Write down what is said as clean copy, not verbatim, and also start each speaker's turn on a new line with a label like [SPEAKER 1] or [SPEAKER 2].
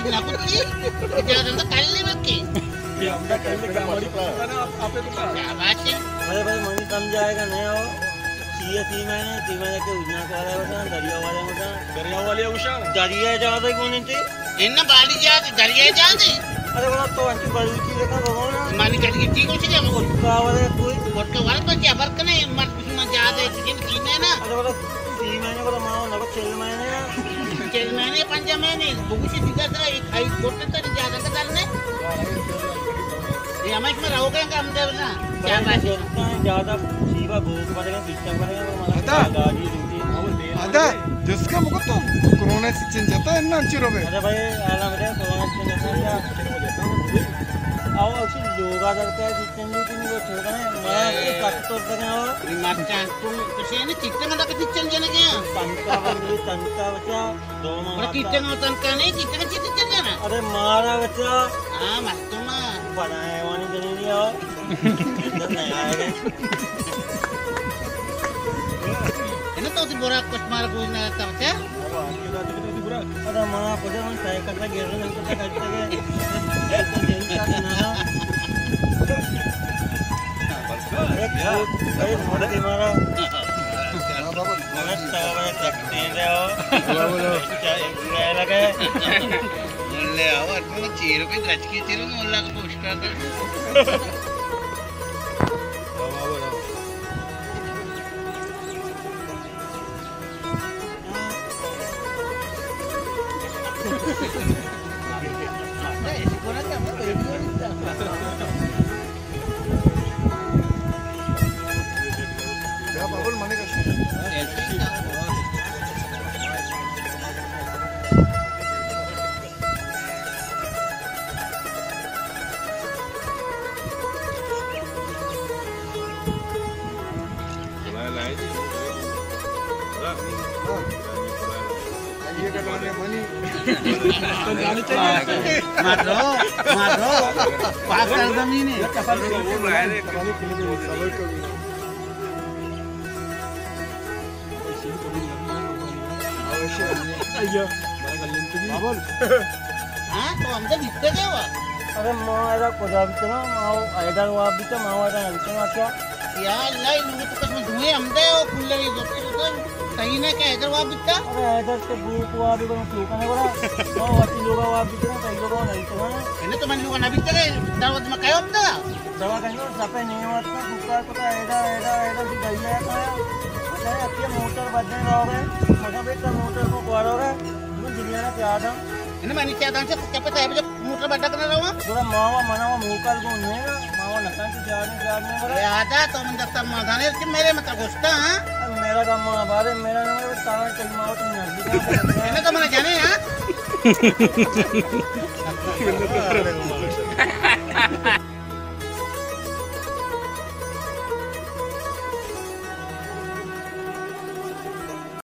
[SPEAKER 1] ना कुत्ती ज्यादा तो कल्ली मक्की
[SPEAKER 2] ये हमदा कल्ली गाड़ी पता ना आपे तो
[SPEAKER 1] क्या बात है
[SPEAKER 3] भाई मनी समझाएगा नहीं हो सी महीने के उजना वाले होता दरिया वाले
[SPEAKER 2] उषा
[SPEAKER 3] दरिया जाते कौन थे
[SPEAKER 1] इन बाली जाते दरिया जाते
[SPEAKER 3] अरे बोला तो अंटी बड़ी की देखा भगवान
[SPEAKER 1] मानी कर की ठीक हो चुके हम
[SPEAKER 3] का वाले कोई
[SPEAKER 1] वोट का वाला तो क्या फर्क नहीं मत कुछ मत जाते जिन कीने ना
[SPEAKER 3] अरे बोला 3 महीने बोला माओ ना 6 महीने ना
[SPEAKER 1] 6 महीने 5 महीने बुगुशी दिखा था एक हाई कोर्ट तक ज्यादा का डालने ये हमें में रहोगे हम देव ना क्या बात है
[SPEAKER 3] ज्यादा सीवा भूख पड़ेगा सिस्टम पड़ेगा गाड़ी ड्यूटी
[SPEAKER 2] अदा जिसका मुको तो कोरोना सिचन जाता है ना अंचुरो में
[SPEAKER 3] अरे भाई आला मेरे कोरोना सिचन जाता आओ अच्छी योगा करते हैं सिचन ड्यूटी नहीं वो छोड़ रहे मैं कट तो रहे हो
[SPEAKER 1] मरचा तुम कुछ नहीं चित्ते में लगा चित्ते जाने क्या
[SPEAKER 3] तंका बच्चा दो मारा
[SPEAKER 1] चित्ते में तंका नहीं चित्ते में चित्ते चल जाना
[SPEAKER 3] अरे मारा बच्चा
[SPEAKER 1] हां मस्त ना
[SPEAKER 3] बनाए वाली जनी नहीं हो इधर नहीं आएगा
[SPEAKER 1] है ना तो बोरा कुछ मार कोई ना आता बच्चा
[SPEAKER 3] अरे मां पता मन साइकिल का गिर रहा है तो करते गए एक मोड़ के मारा मैं तवा सकते हैं बोलो क्या लगे
[SPEAKER 1] ले आओ तुम चीरो के गच की चीरो मोल्ला को पोस्ट कर दो
[SPEAKER 2] क्या बाबुल मने का ये करवाने मनी तो जानी चाहिए
[SPEAKER 1] मारो पास कर जमीन है
[SPEAKER 2] वो लाए रे कहानी के लिए सबर को अवश्य अय्यो बाबुल
[SPEAKER 1] हां तो हम तो बिकते गए हुआ
[SPEAKER 3] अरे मां ऐसा कोजा भी तो ना मां आइडर वो भी तो मां ऐसा नहीं तो अच्छा
[SPEAKER 1] या अल्लाह इन लोगों तो कसम धुए हम दे वो खुले ही दोते तो सही ना क्या इधर वहां बिकता
[SPEAKER 3] अरे ऐसा के बुक वो भी कोई क्यों करने वाला वो वाटी लोग वो भी तो कई लोग नहीं तो ना
[SPEAKER 1] इन्हें तो मन लोग ना बिकते गए दावत में काय होता
[SPEAKER 3] दवा कहीं सपे नहीं होता कुत्ता को तो ऐसा भी गई है तो अरे अब मोटर बजने रहोगे मोटर पे मोटर को करोगे तुम दुनिया में क्या था
[SPEAKER 1] इन्हें मैंने क्या दान से क्या पता है जब मोटर बड़ा करना रहा
[SPEAKER 3] पूरा मावा मनावा मुकल को नहीं मावा नसान से जाने बोला
[SPEAKER 1] आता तो मन दफ्तर मादाने कि मेरे मतलब घुसता हां
[SPEAKER 3] मेरा काम बारे मेरा नाम है तारा कल मावा तुम नजदीक
[SPEAKER 1] इन्हें तो मैंने जाने हां